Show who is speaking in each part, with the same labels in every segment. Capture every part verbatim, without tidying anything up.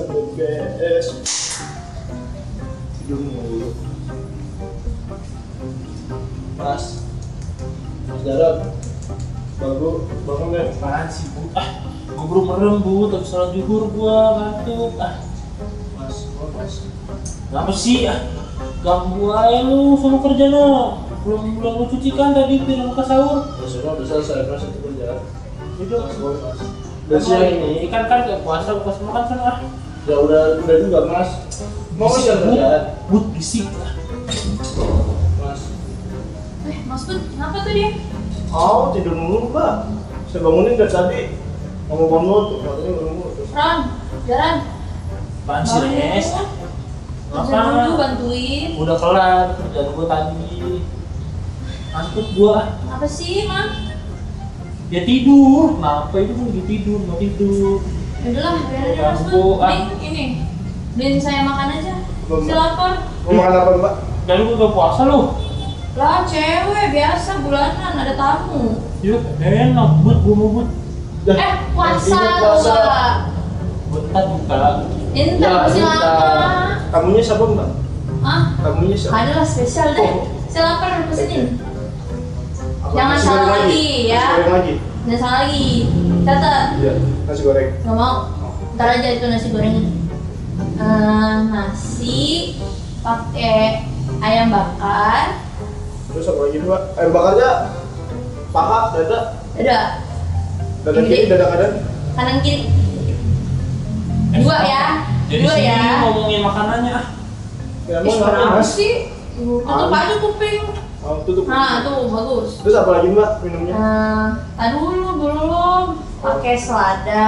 Speaker 1: main P S. Tidur mulu. Mas, Mas Darat, baru bangun deh.
Speaker 2: Apaan sih bu? Ah, gue baru merem bu, tapi salat zuhur gua ngantuk. Ah,
Speaker 1: Mas, oh mas.
Speaker 2: kenapa sih? Ah, ganggu aja lu sama kerjanya. Belum belum lu cuci kan tadi piring ke sahur.
Speaker 1: Ya sudah, udah selesai mas itu kerjaan.
Speaker 2: Itu
Speaker 1: Mas, oh mas.
Speaker 2: udah
Speaker 1: Udah siang ini.
Speaker 2: ini kan kan ke puasa pas makan sana. Ah,
Speaker 1: Ya udah, udah juga mas. Mau mas
Speaker 2: Berisik,
Speaker 1: yang
Speaker 2: Bu.
Speaker 1: kerjaan?
Speaker 2: But berisik. Ah,
Speaker 1: Mas.
Speaker 3: Eh, Mas Bud, kenapa tuh dia?
Speaker 1: Oh, tidur mulu mbak. Saya bangunin dari tadi. Mau bangun tuh, katanya bangun tuh.
Speaker 3: Ron, Jaran.
Speaker 2: apaan sih Res? Ah,
Speaker 3: Kerjaan dulu
Speaker 2: Apa?
Speaker 3: bantuin.
Speaker 2: Udah kelar kerjaan gua tadi. Ngantuk gua.
Speaker 3: Apa sih, Mam?
Speaker 2: Ya tidur. Kenapa itu gua lagi tidur, mau tidur.
Speaker 3: Yaudahlah, biarin aja Mas
Speaker 2: Ganggu,
Speaker 3: Bud.
Speaker 2: ah.
Speaker 3: Mending ini, beliin saya makan aja.
Speaker 1: Belum,
Speaker 3: Si
Speaker 1: Mbak.
Speaker 3: lapar.
Speaker 1: Mau makan apa mbak?
Speaker 2: Dari gua gak puasa lu.
Speaker 3: Lah, cewek biasa bulanan ada tamu.
Speaker 2: Yuk, enak but gua mau but.
Speaker 3: Eh, puasa
Speaker 1: Ingat
Speaker 3: tuh,
Speaker 1: puasa.
Speaker 3: Mbak.
Speaker 2: Bentar buka.
Speaker 3: Intan
Speaker 1: Ya,
Speaker 3: masih
Speaker 1: intan.
Speaker 3: lama.
Speaker 1: Tamunya siapa mbak?
Speaker 3: Hah?
Speaker 1: Tamunya siapa?
Speaker 3: Ada lah spesial deh.
Speaker 1: Oh.
Speaker 3: Si lapar pesenin.
Speaker 1: Apa,
Speaker 3: Jangan
Speaker 1: nasi
Speaker 3: salah
Speaker 1: goreng
Speaker 3: lagi, ya.
Speaker 1: Nasi goreng lagi?
Speaker 3: Jangan salah lagi. Catat.
Speaker 1: Iya, nasi goreng.
Speaker 3: Nggak mau. Ntar aja itu nasi gorengnya. Eh, nasi pakai ayam bakar.
Speaker 1: Terus apa lagi mbak? Ayam bakarnya paha, dada,
Speaker 3: Ada
Speaker 1: dada
Speaker 3: Ini.
Speaker 1: kiri, dada kanan.
Speaker 3: kanan kiri. Dua ya.
Speaker 2: Jadi
Speaker 3: Dua
Speaker 2: sini
Speaker 3: ya.
Speaker 2: ngomongin makanannya ah.
Speaker 1: Ya
Speaker 3: Ih,
Speaker 1: mau ngapain
Speaker 3: kenapa
Speaker 1: mas?
Speaker 3: sih? Tutup aja kuping.
Speaker 1: Oh, tutup.
Speaker 3: Nah, tuh bagus.
Speaker 1: Terus apa lagi mbak minumnya?
Speaker 3: Nah, tadi dulu belum pakai selada,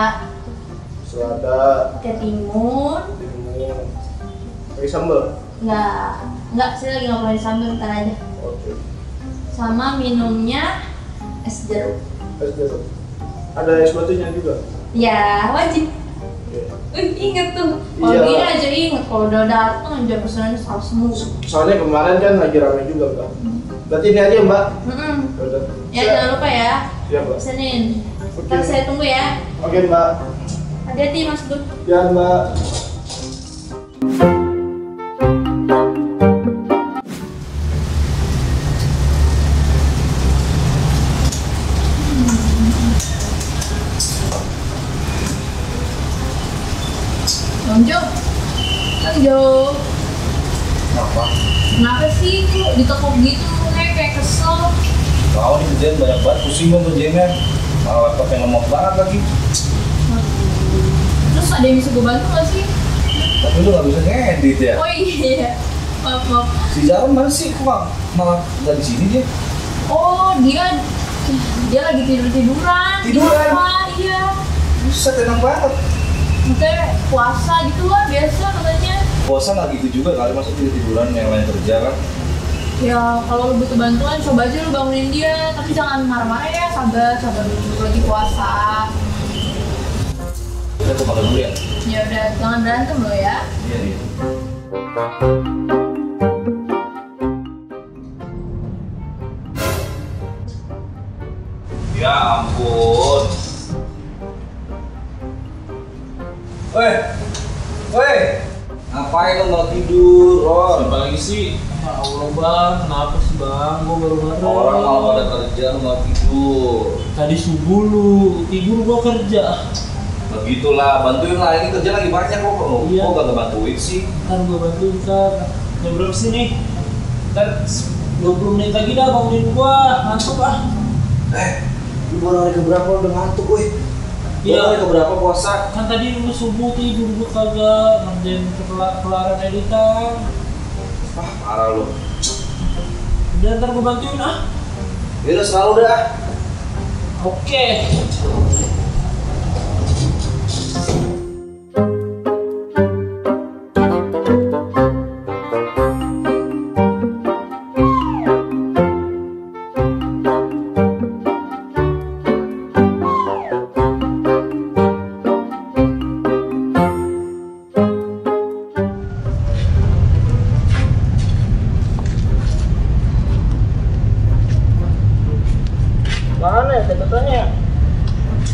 Speaker 1: Selada,
Speaker 3: pakai timun.
Speaker 1: timun, pakai sambal.
Speaker 3: Nggak, nggak sih lagi nggak boleh sambal, ntar aja.
Speaker 1: Oke.
Speaker 3: Sama minumnya es jeruk.
Speaker 1: Es jeruk. Ada es batunya juga.
Speaker 3: Ya, wajib.
Speaker 1: Oke.
Speaker 3: Wih, inget tuh. Kalau
Speaker 1: Iya.
Speaker 3: dia aja inget, kalau udah dateng aja pesanannya saus semua.
Speaker 1: Soalnya kemarin kan lagi ramai juga mbak. Berarti ini aja mbak.
Speaker 3: Mm-mm.
Speaker 1: Udah.
Speaker 3: Ya, jangan lupa ya.
Speaker 1: Siap mbak.
Speaker 3: Pesenin.
Speaker 1: Oke.
Speaker 3: Ntar saya tunggu ya.
Speaker 1: Oke mbak.
Speaker 3: Hati-hati Mas Bud.
Speaker 1: Ya mbak.
Speaker 3: Bang Jo. Bang Jo.
Speaker 4: Apa?
Speaker 3: Kenapa sih kok ditekuk gitu? Kayak kayak kesel.
Speaker 4: Tahu nih kerjaan banyak banget, pusing dong kerjanya. Malah laptop yang lemot banget lagi.
Speaker 3: Terus ada yang bisa gue bantu gak sih?
Speaker 4: Tapi lu gak bisa ngedit ya?
Speaker 3: Oh iya. Maaf, maaf.
Speaker 4: Si Jaron mana sih? Kok nggak- malah nggak di sini dia?
Speaker 3: Oh, dia dia lagi tidur-tiduran.
Speaker 4: Tiduran?
Speaker 3: Wah, iya.
Speaker 4: Buset, enak banget.
Speaker 3: Kayak puasa gitu lah, biasa katanya.
Speaker 4: Puasa nggak gitu juga kali, masa tidur tiduran yang lain kerja kan?
Speaker 3: Ya, kalau lu butuh bantuan, coba aja lu bangunin dia. Tapi jangan marah-marah ya, sabar, sabar dulu lagi puasa.
Speaker 4: Kita ke makan dulu ya?
Speaker 3: Ya udah, jangan berantem lo ya.
Speaker 4: Iya, iya. Ya ampun. Weh, weh, ngapain lo malah tidur, Ron?
Speaker 2: Siapa lagi sih? Ya Allah bang, kenapa sih bang? Gua baru baru.
Speaker 4: Orang malah pada kerja, lo malah tidur.
Speaker 2: Tadi subuh lu tidur gua kerja.
Speaker 4: Begitulah, bantuin lah, ini kerja lagi banyak kok. Kok
Speaker 2: Iya.
Speaker 4: kok gak bantuin sih?
Speaker 2: Ntar gua bantuin ntar. Jam berapa sih nih? Ntar dua puluh menit lagi dah bangunin gua. Ngantuk ah.
Speaker 4: Eh, lu baru hari keberapa udah ngantuk, weh?
Speaker 2: Iya.
Speaker 4: Lu hari keberapa puasa?
Speaker 2: Kan tadi lu subuh tidur gua kagak ngerjain kelar- kelaran editan.
Speaker 4: Ah, parah lu.
Speaker 2: Udah ntar gua bantuin ah.
Speaker 4: Ya udah selalu dah.
Speaker 2: Oke.
Speaker 1: Mana ya catatannya?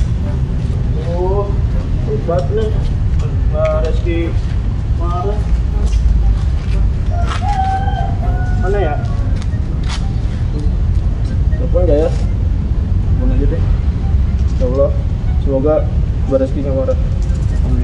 Speaker 1: sebar rezekinya Mara. Amin.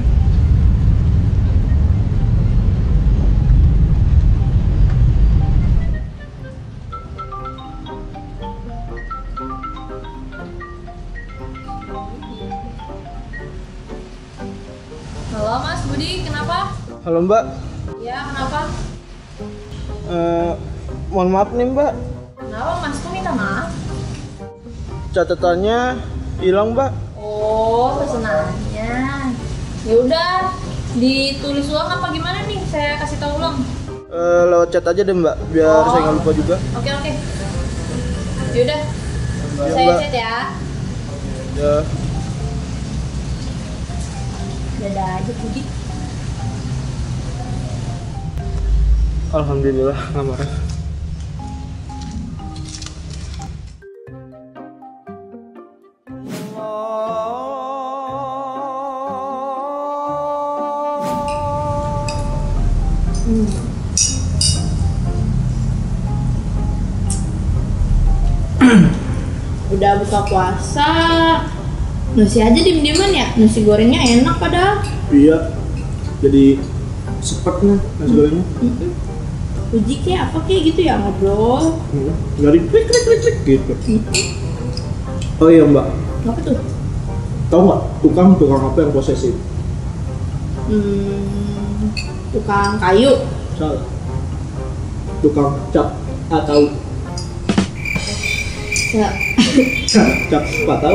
Speaker 3: Halo Mas Budi, kenapa?
Speaker 1: Halo Mbak,
Speaker 3: Ya, kenapa?
Speaker 1: Eh, mohon maaf nih Mbak,
Speaker 3: Kenapa Mas? Kok minta maaf?
Speaker 1: catatannya hilang Mbak.
Speaker 3: Oh, pesenannya. Ya udah, ditulis ulang apa gimana nih? Saya kasih tahu ulang.
Speaker 1: Eh, lewat chat aja deh Mbak, biar
Speaker 3: Oh.
Speaker 1: saya nggak lupa juga.
Speaker 3: Oke oke. Yaudah,
Speaker 1: Ya,
Speaker 3: saya
Speaker 1: Mbak.
Speaker 3: chat ya.
Speaker 1: Ya.
Speaker 3: Dadah aja Budi.
Speaker 1: Alhamdulillah nggak marah.
Speaker 3: Udah buka puasa, nasi aja diem-dieman ya. Nasi gorengnya enak padahal.
Speaker 1: Iya, jadi sepet nih nasi gorengnya.
Speaker 3: Uji kayak apa kayak gitu ya ngobrol.
Speaker 1: Hmm, Dari klik klik klik klik gitu. Oh iya Mbak,
Speaker 3: Apa tuh?
Speaker 1: tahu nggak tukang tukang apa yang posesif?
Speaker 3: Hmm, tukang kayu.
Speaker 1: Salah. Tukang cap atau
Speaker 3: Ya.
Speaker 1: cap apa tahu?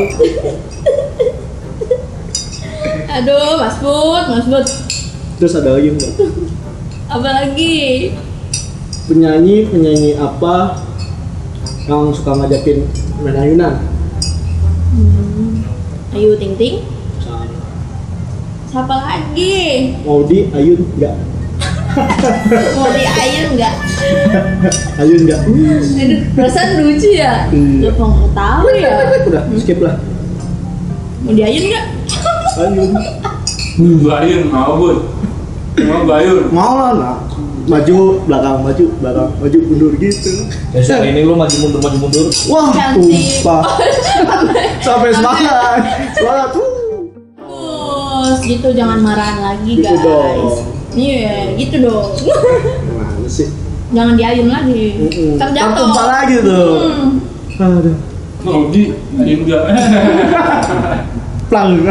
Speaker 3: Aduh, Mas Bud, Mas Bud.
Speaker 1: Terus ada lagi Mbak,
Speaker 3: Apa lagi?
Speaker 1: penyanyi penyanyi apa yang suka ngajakin main ayunan?
Speaker 3: Hmm, Ayu Ting Ting.
Speaker 1: Salah.
Speaker 3: Siapa lagi?
Speaker 1: Maudi Ayun enggak?
Speaker 3: Mau di Ayun nggak?
Speaker 1: Ayun enggak?
Speaker 3: Aduh, perasaan lucu ya.
Speaker 1: Iya.
Speaker 3: Kenapa nggak tahu ya?
Speaker 1: Udah skip lah.
Speaker 3: Mau di Ayun nggak?
Speaker 1: Ayun.
Speaker 2: Bayun mau bud. Mau bayun.
Speaker 1: Mau lah nak. Maju belakang maju belakang maju mundur gitu.
Speaker 4: Besok ini lu maju mundur maju mundur.
Speaker 1: Wah,
Speaker 3: Cantik.
Speaker 1: tumpah. Sampai semangat. Semangat tuh.
Speaker 3: Terus gitu jangan marahan lagi
Speaker 1: Gitu
Speaker 3: guys.
Speaker 1: dong.
Speaker 3: Iya, gitu dong.
Speaker 1: Mana sih?
Speaker 3: Jangan diayun lagi.
Speaker 1: Mm-mm.
Speaker 3: Ntar
Speaker 1: Ntar
Speaker 3: jatuh.
Speaker 1: tumpah lagi tuh.
Speaker 3: Hmm.
Speaker 1: Aduh.
Speaker 2: Mau di ayun enggak.
Speaker 1: Plang.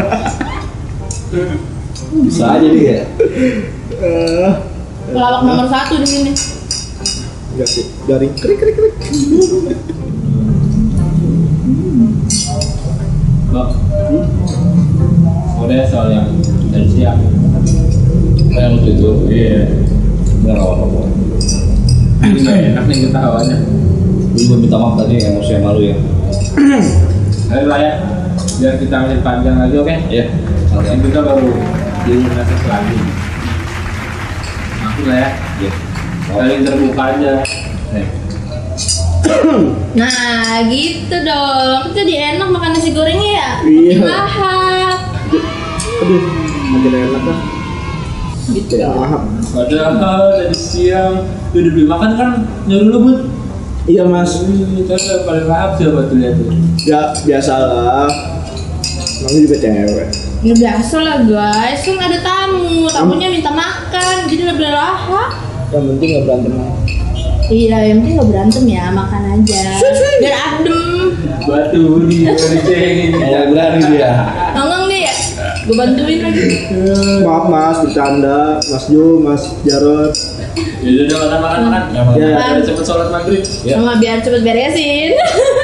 Speaker 4: Bisa aja dia.
Speaker 1: Eh,
Speaker 3: Pelawak nomor satu di sini.
Speaker 1: enggak sih. Garing krik krik krik.
Speaker 2: Bang. Udah soal yang dari siap.
Speaker 4: Kayak waktu itu.
Speaker 2: Iya.
Speaker 4: Nggak apa-apa.
Speaker 2: Ini nggak enak nih kita awalnya.
Speaker 4: Gue juga minta maaf tadi emosi sama lu ya.
Speaker 2: Ayo lah ya, biar kita masih panjang lagi, oke?
Speaker 4: Iya.
Speaker 2: Yang kita baru di lunasi lagi. Aku lah ya,
Speaker 4: Iya.
Speaker 2: saling terbuka aja.
Speaker 4: Nih.
Speaker 3: Nah, gitu dong. Kan jadi enak makan nasi gorengnya ya.
Speaker 1: Iya.
Speaker 3: Makin lahap.
Speaker 1: Aduh, makin enak lah.
Speaker 3: Gitu
Speaker 1: Tidak
Speaker 3: dong.
Speaker 1: lahap.
Speaker 2: Padahal dari siang udah dibeli makan kan nyuruh lu bud.
Speaker 1: Iya mas.
Speaker 2: Terus yang paling lahap siapa tuh lihat tuh?
Speaker 1: Ya biasalah. Namanya juga cewek.
Speaker 3: Ya biasa lah guys, kan ada tamu, tamunya minta makan, jadi lebih lahap.
Speaker 1: Yang penting nggak berantem.
Speaker 3: Iya, yang penting gak berantem ya, makan aja. Biar adem.
Speaker 2: Batu di dari cengin.
Speaker 4: Kayak berani dia.
Speaker 3: Ngomong deh ya, gue bantuin lagi.
Speaker 1: Maaf mas, bercanda. Mas Jo, Mas Jarod.
Speaker 2: Ya udah makan makan makan.
Speaker 4: Yang mana?
Speaker 1: Ya.
Speaker 2: Biar cepet sholat maghrib.
Speaker 4: Ya.
Speaker 3: Sama biar cepet beresin.